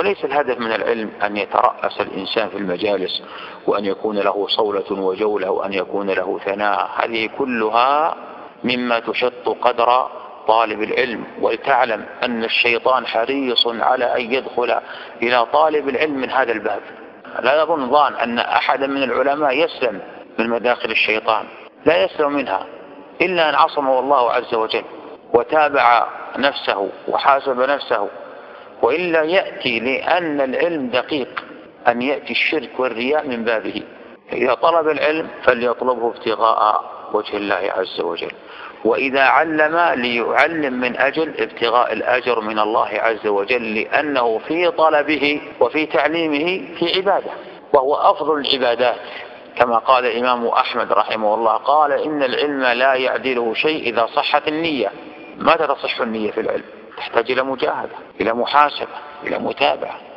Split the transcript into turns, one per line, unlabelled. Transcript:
وليس الهدف من العلم أن يترأس الإنسان في المجالس وأن يكون له صولة وجولة وأن يكون له ثناء. هذه كلها مما تشط قدر طالب العلم. ولتعلم أن الشيطان حريص على أن يدخل إلى طالب العلم من هذا الباب. لا يظن ظان أن أحدا من العلماء يسلم من مداخل الشيطان، لا يسلم منها إلا أن عصمه الله عز وجل وتابع نفسه وحاسب نفسه، وإلا يأتي لأن العلم دقيق أن يأتي الشرك والرياء من بابه. إذا طلب العلم فليطلبه ابتغاء وجه الله عز وجل، وإذا علم ليعلم من أجل ابتغاء الأجر من الله عز وجل، لأنه في طلبه وفي تعليمه في عبادة، وهو أفضل العبادات. كما قال الإمام أحمد رحمه الله قال إن العلم لا يعدله شيء إذا صحت النية. متى تصح النية في العلم؟ تحتاج إلى مجاهدة، إلى محاسبة، إلى متابعة.